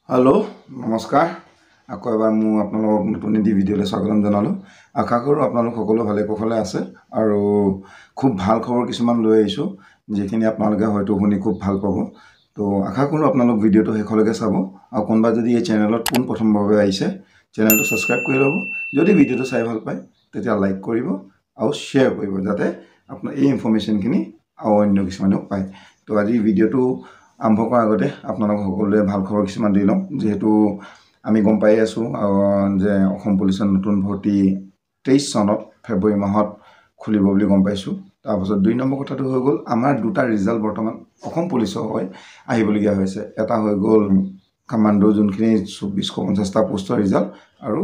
hello नमस्कार আকৌ এবাৰ মই আপোনালোকক নতুন এটি ভিডিঅ'লৈ স্বাগতম জনালো আশা কৰো আপোনালোক সকলো ভালে কুশলে আছে আৰু খুব ভাল খবৰ কিছুমান লৈ আহিছো যেখিনি আপোনালোকে হয়তো শুনি খুব ভাল পাব তো আশা কৰো আপোনালোক ভিডিঅ'টো শেষলৈকে চাব আৰু কোনবা যদি এই চেনেলত পোন প্ৰথমভাৱে আহিছে চেনেলটো সাবস্ক্ৰাইব কৰি লব যদি ভিডিঅ'টো চাই ভাল পায় তেতিয়া লাইক কৰিব আৰু শেয়াৰ কৰিব যাতে আপোনাৰ এই ইনফৰমেশনখিনি আৰু অন্য কিছুমানেও পায় তো আজি ভিডিঅ'টো আৰম্ভ কৰাৰ আগতে আপোনালোক সকলোৱে ভাল খবৰ কিছুমান দি লম যেহেতু আমি গম পাই আছো যে অসম পুলিচৰ নতুন ভৰ্তি 23 চনত ফেব্ৰুৱাৰী মাহত খুলিব বুলি গম পাইছো তাৰ পাছত দুই নম্বৰ কথাটো হৈ গল আমাৰ দুটা ৰিজাল্ট বৰ্তমান অসম পুলিচৰ হয় আহিবলগীয়া হৈছে এটা হৈ গল কমান্ডো যোনখিনি 2450 টা পোষ্টৰ ৰিজাল্ট আৰু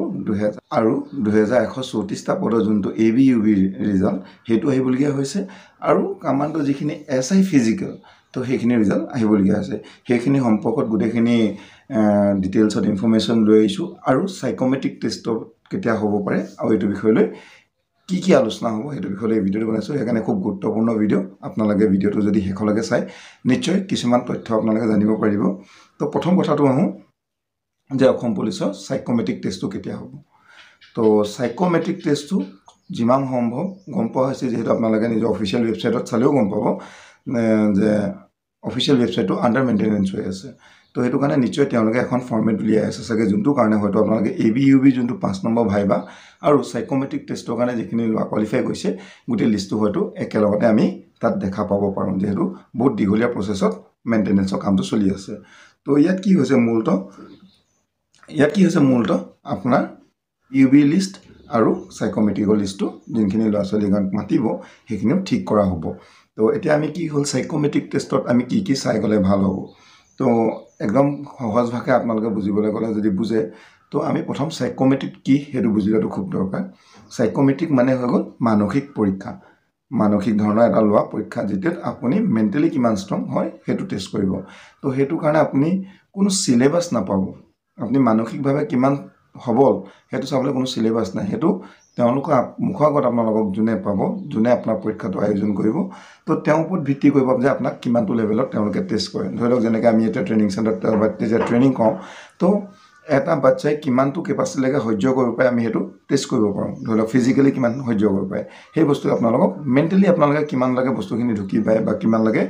2134 টা পদৰ যোনটো এবিইউবি ৰিজাল্ট হেতু আহিবলগীয়া হৈছে আৰু কমান্ডো যিখিনি এসআই ফিজিক্যাল তো সেইখিনি ৰিজাল্ট আহিবলগীয়া আছে সেইখিনি সম্পৰ্কত গুটেখিনি ডিটেইলছত ইনফৰমেশন লৈ আইছো আৰু সাইকোমেট্ৰিক টেষ্ট কেতিয়া হ'ব পাৰে আৰু এটো বিষয় লৈ কি আলোচনা হ'ব হেতু বিষয় লৈ ভিডিঅ বনাইছো এখানে খুব গুৰুত্বপূৰ্ণ ভিডিঅ আপোনালোকে ভিডিঅটো যদি হেখলৈকে চাই নিশ্চয় কিছুমান তথ্য আপোনালোকে জানিব পাৰিব তো প্ৰথম কথাটো আহো যে অসম পুলিচৰ সাইকোমেট্ৰিক টেষ্টটো কেতিয়া হ'ব তো সাইকোমেট্ৰিক টেষ্টটো যিমান সম্ভৱ গম পোৱা হৈছে যেহেতু আপোনালোকে নিজৰ অফিচিয়েল ওয়েবসাইটত চালেও গম পাব যে অফিচিয়েল ওয়েবসাইটটো আন্ডাৰ মেইনটেনেন্স হৈ আছে তো হেতু কাৰণে নিশ্চয় তেওঁলোকে এখন ফৰমেট উলিয়াই আছে সকে যোনটো কাৰণে হয়তো আপোনালোকে এবিইউবি যোনটো 5 নম্বৰ ভাইবা আৰু সাইকোমেট্ৰিক টেষ্টৰ কাৰণে যিখিনি লোৱা কোৱালিফাই কৰিছে গুটে লিষ্টটো হয়তো একেলগতে আমি তাত দেখা পাব পাৰো যেহেতু বহুত দীঘলীয়া প্ৰসেছত মেইনটেনেন্সৰ কামটো চলি আছে তো ইয়াত কি হৈছে মূলতঃ আপোনাৰ ইউবি লিষ্ট আৰু সাইকোমেট্ৰিকৰ লিষ্টটো যিখিনি লোৱা চলিগান মাতিব সেইখিনিও ঠিক কৰা হ'ব তো এতিয়া আমি কি হল সাইকোমেট্ৰিক টেষ্টত আমি কি চাই গলে ভাল হ'ব তো একদম সহজ ভাষাত আপোনালোকে বুজিবলৈ গলে যদি বুজে তো আমি প্ৰথম সাইকোমেট্ৰিক কি হেতু বুজিলাটো খুব দৰকাৰ সাইকোমেট্ৰিক মানে হৈ গল মানসিক পৰীক্ষা মানসিক ধৰণৰ এটা লোৱা পৰীক্ষা যেতিয়াত আপুনি মেন্টালি কিমান ষ্ট্ৰং হয় হেতু টেষ্ট কৰিব তো হেতু কাৰণে আপুনি কোনো সিলেবাস নাপাব আপুনি মানসিকভাৱে কিমান হবল হেতু চাবলৈ কোনো সিলেবাস নাই হেতু তেওঁলোকৰ মুখগত আপোনালোকক জুনে পাব জুনে আপোনাৰ পৰীক্ষাটো আয়োজন কৰিব তো তেওঁৰ ওপৰত ভিত্তি কৰিব যে আপোনাক কিমানটো লেভেলত তেওঁলোকে টেষ্ট কৰে ধৰক যেনেকৈ আমি এটা ট্ৰেনিং চেণ্টাৰত ট্ৰেনিং কওঁ তো এটা বাচ্চাই কিমানটো কেপাচিটি লাগে সহ্য কৰিব পাৰে আমি হেতু টেষ্ট কৰিব পাৰোঁ ধৰক ফিজিক্যালি কিমান সহ্য কৰিব পাৰে সেই বস্তু আপোনালোকক মেন্টালি আপোনালোকে কিমান লাগে বস্তুখিনি ঢুকি পায় বা কিমান লাগে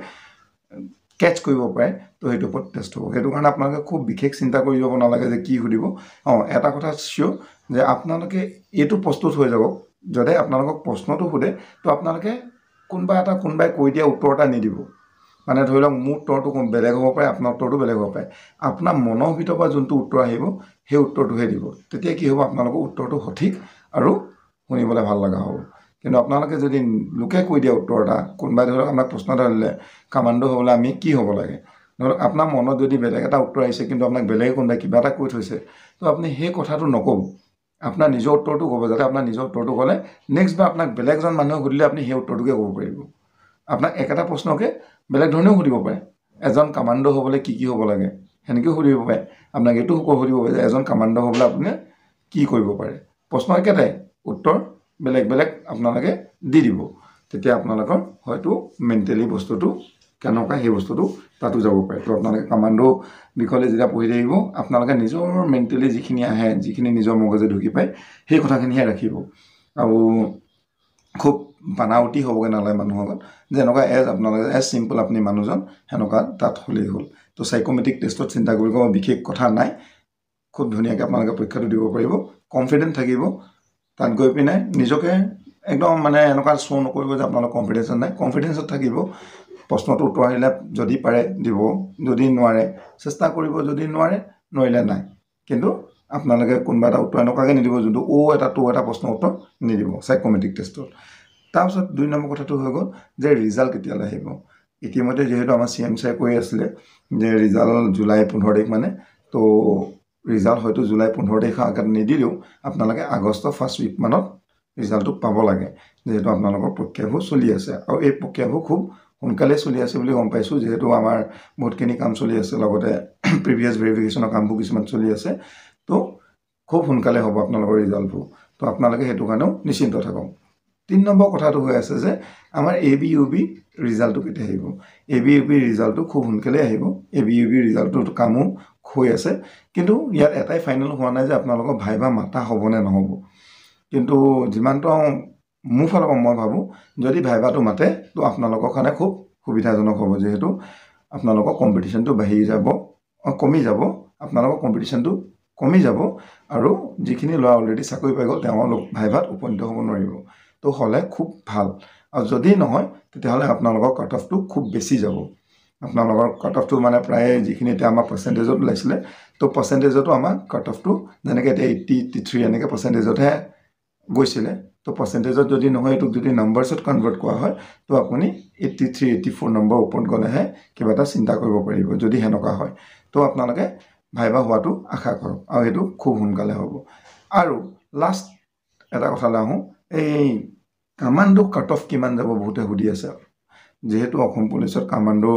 ক্যাচ কৰিব পাৰে তো হেতু ওপৰত টেষ্ট হ'ব হেতু কাৰণে আপোনালোকে খুব বিশেষ চিন্তা কৰিব নালাগে যে কি সুধিব এটা কথা শিওৰ যে আপোনালোকে এটো প্ৰস্তুত হৈ যাব যদি আপোনালোকক প্ৰশ্নটো সুধে তো আপোনালোকে কোনবাই কৈ দিয়া উত্তৰ এটা নিদিব মানে ধৰি লওক মোৰ উত্তৰটো বেলেগ হ'ব পাৰে আপোনাৰ উত্তৰটো বেলেগ হ'ব পাৰে আপোনাৰ মনৰ ভিতৰৰ পৰা যোনটো উত্তৰ আহিব সেই উত্তৰটোহে দিব তেতিয়া কি হ'ব আপোনালোকৰ উত্তৰটো সঠিক আৰু শুনিবলৈ ভাল লগা হ'ব কিন্তু আপোনালোকে যদি লোকে কৈ দিয়া উত্তৰ এটা কোনবাই ধৰক আমাক প্ৰশ্ন এটা দিলে কমান্ডো হ'বলৈ আমি কি হ'ব লাগে ধৰক আপোনাৰ মনত যদি বেলেগ এটা উত্তৰ আহিছে কিন্তু আপোনাক বেলেগ কোনবাই কিবা এটা কৈ থৈছে তো আপুনি সেই কথাটো নকব আপোনাৰ নিজৰ উত্তৰটো ক'ব যাতে আপোনাৰ নিজৰ উত্তৰটো ক'লে নেক্সট বাৰ আপোনাক বেলেগজন মানুহে সুধিলে আপুনি সেই উত্তৰটোকে ক'ব পাৰিব আপোনাক একেটা প্ৰশ্নকে বেলেগ ধৰণেও সুধিব পাৰে এজন কমান্ডো হ'বলৈ কি হ'ব লাগে হেনেকৈ সুধিব পাৰে আপোনাক এটো সুধিব পাৰে যে এজন কমান্ডো হ'বলৈ আপুনি কি কৰিব পাৰে প্ৰশ্ন একেটাই উত্তৰ বেলেগ আপোনালোকে দি দিব তেতিয়া আপোনালোকৰ হয়তো মেন্টালি বস্তুটো কেনেকুৱা সেই বস্তুটো তাতো যাব পাৰে তো আপোনালোকে কমান্ডো বিষয়লৈ যেতিয়া পঢ়ি থাকিব আপোনালোকে নিজৰ মেন্টালি যিখিনি আহে যিখিনি নিজৰ মগজে ঢুকি পায় সেই কথাখিনিহে ৰাখিব আৰু খুব বানাউটি হ'বগে নালাগে মানুহৰ লগত যেনেকুৱা আপোনালোকে সিম্পল আপুনি মানুহজন হেনকা তাত হলেই হ'ল তো সাইকোমেট্ৰিক টেষ্টত চিন্তা কৰিব বিশেষ কথা নাই খুব ধুনীয়াকৈ আপোনালোকে পৰীক্ষাটো দিব পাৰিব কনফিডেন্ট থাকিব তাত গৈ পিনে নিজকে একদম মানে এনেকুৱা শো নকৰিব যে আপোনালোক কনফিডেন্স নাই কনফিডেন্সত থাকিব প্ৰশ্নটো উত্তৰ আহিলে যদি পাৰে দিব যদি নোৱাৰে চেষ্টা কৰিব যদি নোৱাৰিলে নাই কিন্তু আপোনালোকে কোনবা এটা উত্তৰ এনেকুৱাকৈ নিদিব যোনটো এটা প্ৰশ্ন উত্তৰ নিদিব সাইকোমেট্ৰিক টেষ্টত তাৰপিছত দুই নম্বৰ কথাটো হৈ গ'ল যে ৰিজাল্ট কেতিয়ালৈ আহিব ইতিমধ্যে যেহেতু আমাৰ সিএম ছাৰে কৈ আছিলে যে ৰিজাল্ট জুলাই 15 তাৰিখ মানে তো ৰিজাল্ট হয়তো জুলাই 15 তাৰিখৰ আগত নিদিলেও আপোনালোকে আগষ্টৰ ফাৰ্ষ্ট উইক মানত ৰিজাল্টটো পাব লাগে যেহেতু আপোনালোকৰ প্ৰক্ৰিয়াবোৰ চলি আছে আৰু এই প্ৰক্ৰিয়াবোৰ খুব সোনকালে চলি আছে বুলি গম পাইছো যেহেতু আমাৰ বহুতখিনি কাম চলি আছে লগতে প্ৰিভিয়াস ভেৰিফিকেশনৰ কামবোৰ কিছুমান চলি আছে তো খুব সোনকালে হ'ব আপোনালোকৰ ৰিজাল্টবোৰ তো আপোনালোকে হেতু কাৰণেও নিশ্চিন্ত থাকক 3 নম্বৰ কথাটো হৈ আছে যে আমাৰ এবিইউবি ৰিজাল্টটো কেতিয়া আহিব এবিইউবি ৰিজাল্টটো খুব সোনকালে আহিব এবিইউবি ৰিজাল্টটো কামো হৈ আছে কিন্তু ইয়াত এটাই ফাইনেল হোৱা নাই যে আপোনালোকৰ ভাইবা মাতা হ'বনে নহ'ব কিন্তু যিমানটো মোৰ ফালৰ পৰা মই ভাবোঁ যদি ভাইবাটো মাতে তো আপোনালোকৰ কাৰণে খুব সুবিধাজনক হ'ব যিহেতু আপোনালোকৰ কম্পিটিশ্যনটো বাঢ়ি যাব কমি যাব আপোনালোকৰ কম্পিটিশ্যনটো কমি যাব আৰু যিখিনি ল'ৰা অলৰেডি চাকৰি পাই গ'ল তেওঁলোক ভাইভাত উপনীত হ'ব নোৱাৰিব তো হ'লে খুব ভাল আৰু যদি নহয় তেতিয়াহ'লে আপোনালোকৰ কাট অফটো খুব বেছি যাব আপোনালোকৰ কাট অফটো মানে প্ৰায় যিখিনি এতিয়া আমাৰ পাৰ্চেণ্টেজত ওলাইছিলে তো পাৰ্চেণ্টেজতো আমাৰ কাট অফটো যেনেকৈ এতিয়া 80 83 এনেকৈ পাৰ্চেণ্টেজতহে গৈছিলে তো পাৰ্চেণ্টেজত যদি নহয় এইটোক যদি নাম্বাৰ্ছত কনভাৰ্ট কৰা হয় তো আপুনি 83 84 নম্বৰ ওপৰত গ'লেহে কিবা এটা চিন্তা কৰিব পাৰিব যদি সেনেকুৱা হয় তো আপোনালোকে ভাইবা হোৱাটো আশা কৰক আৰু সেইটো খুব সোনকালে হ'ব আৰু লাষ্ট এটা কথালৈ আহোঁ এই কামাণ্ডো কাট অফ কিমান যাব বহুতে সুধি আছে যেহেতু অসম পুলিচত কামাণ্ডো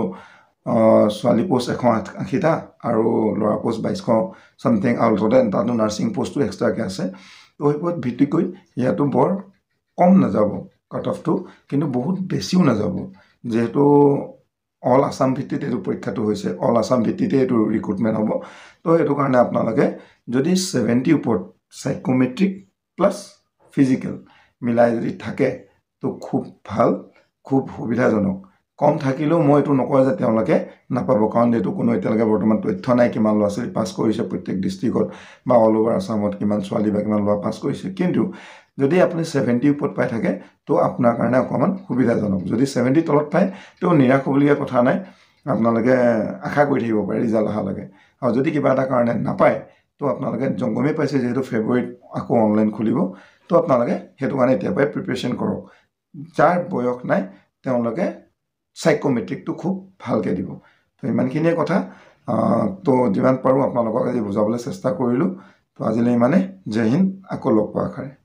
ছোৱালী পোষ্ট 180টা আৰু ল'ৰা পোষ্ট 2200 সামথিং আৰু তাতো নাৰ্ছিং পোষ্টটো এক্সট্ৰাকৈ আছে তো সেই ওপৰত ভিত্তি কৰি ইয়াতো বৰ কম নাযাব কাট অফটো কিন্তু বহুত বেছিও নাযাব যেহেতু অল আসাম ভিত্তিত এইটো পৰীক্ষাটো হৈছে অল আসাম ভিত্তিতে এইটো ৰিক্ৰুটমেণ্ট হ'ব তো সেইটো কাৰণে আপোনালোকে যদি 70 ওপৰত সাইকোমেট্ৰিক প্লাছ ফিজিকেল মিলাই যদি থাকে তো খুব ভাল খুব সুবিধাজনক কম থাকিলেও মই এইটো নকওঁ যে তেওঁলোকে নাপাব কাৰণ এইটো কোনো এতিয়ালৈকে বৰ্তমান তথ্য নাই কিমান ল'ৰা ছোৱালী পাছ কৰিছে প্ৰত্যেক ডিষ্ট্ৰিক্টত বা অল অভাৰ আসামত কিমান ছোৱালী বা কিমান ল'ৰা পাছ কৰিছে কিন্তু যদি আপুনি 70 ওপৰত পাই থাকে তো আপোনাৰ কাৰণে অকণমান সুবিধাজনক যদি 70 তলত পায় তো নিৰাশ হ'বলগীয়া কথা নাই আপোনালোকে আশা কৰি থাকিব পাৰে ৰিজাল্ট অহালৈকে আৰু যদি কিবা এটা কাৰণে নাপায় তো আপোনালোকে গমেই পাইছে যিহেতু ফেব্ৰুৱাৰীত আকৌ অনলাইন খুলিব তো আপোনালোকে সেইটো কাৰণে এতিয়াৰ পৰাই প্ৰিপেৰেশ্যন কৰক যাৰ বয়স নাই তেওঁলোকে সাইকোমেট্ৰিকটো খুব ভালকৈ দিব তো ইমানখিনিয়ে কথা তো যিমান পাৰোঁ আপোনালোকক আজি বুজাবলৈ চেষ্টা কৰিলোঁ তো আজিলৈ ইমানে জয় হিন্দ আকৌ লগ পোৱা আশাৰে